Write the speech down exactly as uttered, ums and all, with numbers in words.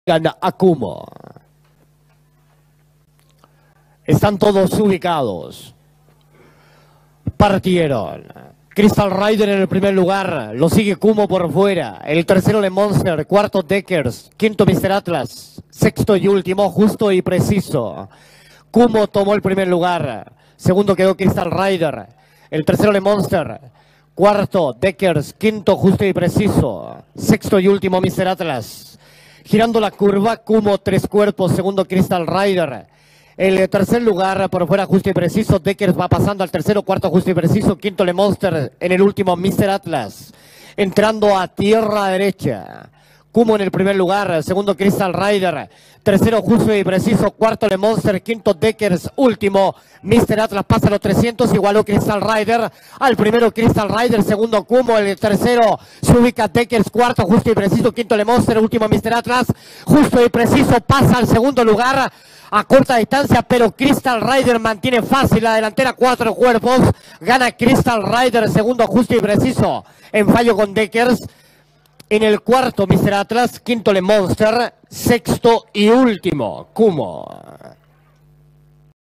gana Akumo. Están todos ubicados. Partieron. Crystal Rider en el primer lugar. Lo sigue Kumo por fuera. El tercero Le Monster. Cuarto Deckers. Quinto mister Atlas. Sexto y último Justo y Preciso. Kumo tomó el primer lugar. Segundo quedó Crystal Rider. El tercero Le Monster. Cuarto Deckers. Quinto Justo y Preciso. Sexto y último mister Atlas. Girando la curva, Kumo tres cuerpos. Segundo Crystal Rider. El tercer lugar por fuera Justo y Preciso. Deckers va pasando al tercero, cuarto Justo y Preciso, quinto Le Monster, en el último mister Atlas. Entrando a tierra derecha. Kumo en el primer lugar, segundo Crystal Rider, tercero Justo y Preciso, cuarto Le Monster, quinto Deckers, último mister Atlas pasa los trescientos, igualó Crystal Rider al primero Crystal Rider, segundo Kumo, el tercero se ubica Deckers, cuarto Justo y Preciso, quinto Le Monster, último mister Atlas, Justo y Preciso pasa al segundo lugar a corta distancia, pero Crystal Rider mantiene fácil la delantera, cuatro cuerpos, gana Crystal Rider, segundo Justo y Preciso, en fallo con Deckers. En el cuarto mister Atlas, quinto Le Monster, sexto y último Kumo.